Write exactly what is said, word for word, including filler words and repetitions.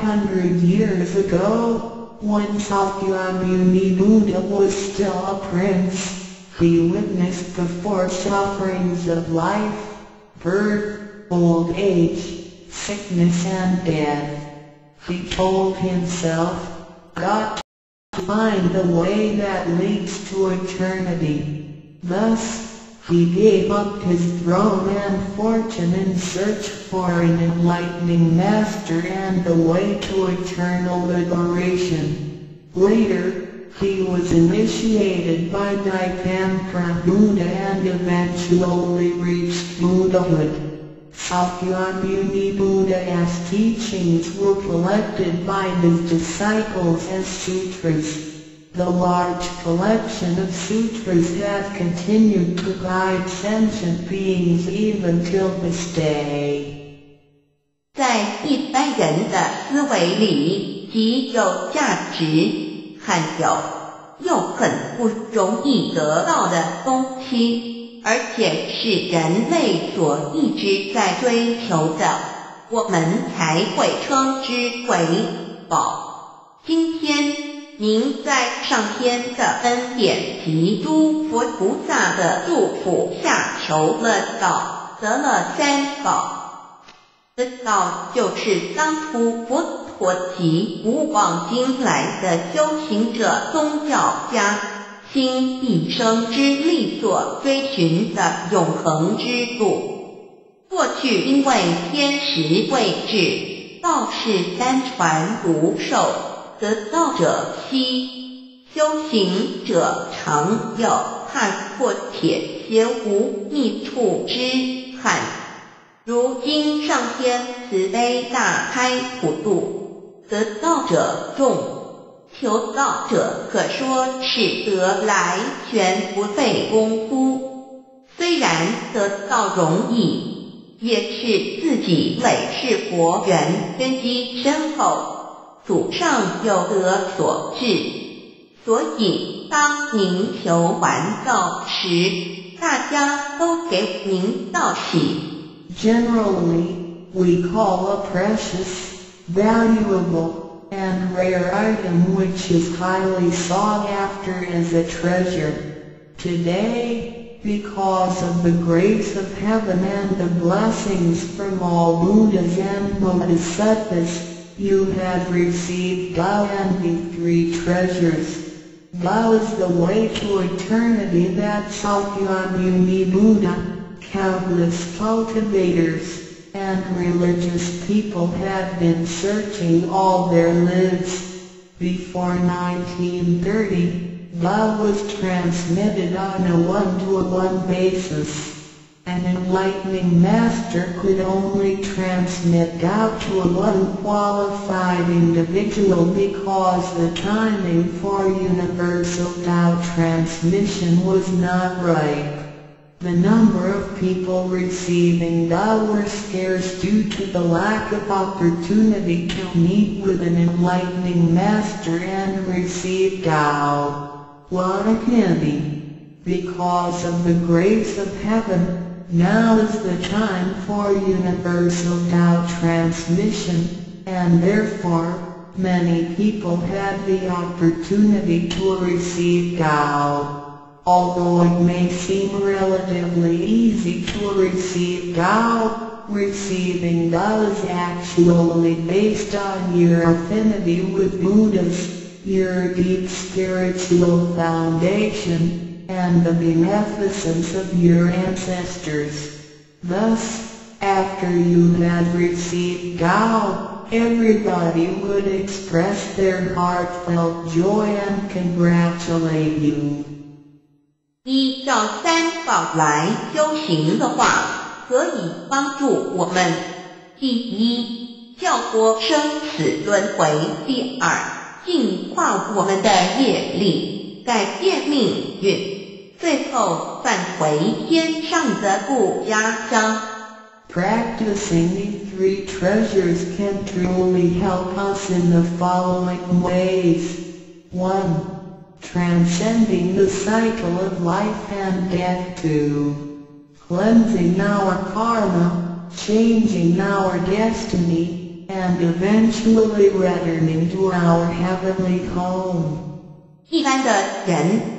hundred years ago, when Sakyamuni Buddha was still a prince, he witnessed the four sufferings of life: birth, old age, sickness and death. He told himself, "Got to find the way that leads to eternity." Thus, he gave up his throne and fortune in search for an enlightening master and the way to eternal liberation. Later, he was initiated by Dipamkara Buddha and eventually reached Buddhahood. Sakyamuni Buddha's teachings were collected by his disciples as sutras. The large collection of sutras has continued to guide sentient beings even till this day. 在一般人的思维里，极有价值、罕有又很不容易得到的东西，而且是人类所一直在追求的，我们才会称之为宝。今天您在上天的恩典及诸佛菩萨的祝福下求了道，得了三宝。得道就是当初佛陀及古往今来的修行者、宗教家倾一生之力所追寻的永恒之路。过去因为天时未至，道是单传独授，得道者稀，修行者常有，踏破铁鞋无觅处之憾。如今上天慈悲大开普渡，得道者众，求道者可说是得来全不费功夫。虽然得道容易，也是自己累世佛缘根基深厚，祖上有德所致。所以当您求完道时，大家都给您道喜。 Generally, we call a precious, valuable, and rare item which is highly sought after as a treasure. Today, because of the grace of heaven and the blessings from all Buddhas and Bodhisattvas, you have received Tao and the three treasures. Tao is the way to eternity that Sakyamuni Buddha, countless cultivators, and religious people have been searching all their lives. Before nineteen thirty, Tao was transmitted on a one-to-one basis. An enlightening master could only transmit Tao to a unqualified individual because the timing for universal Tao transmission was not ripe. The number of people receiving Tao were scarce due to the lack of opportunity to meet with an enlightening master and receive Tao. What a pity! Because of the grace of heaven, now is the time for universal Tao transmission, and therefore, many people had the opportunity to receive Tao. Although it may seem relatively easy to receive Tao, receiving Tao is actually based on your affinity with Buddhas, your deep spiritual foundation, and the beneficence of your ancestors. Thus, after you had received Tao, everybody would express their heartfelt joy and congratulate you. 依照三宝来修行的话，可以帮助我们：第一，跳脱生死轮回；第二，净化我们的业力，改变命运；最后返回天上的故家乡。 Practicing the three treasures can truly help us in the following ways. one. Transcending the cycle of life and death. two. Cleansing our karma, changing our destiny, and eventually returning to our heavenly home. 一般的人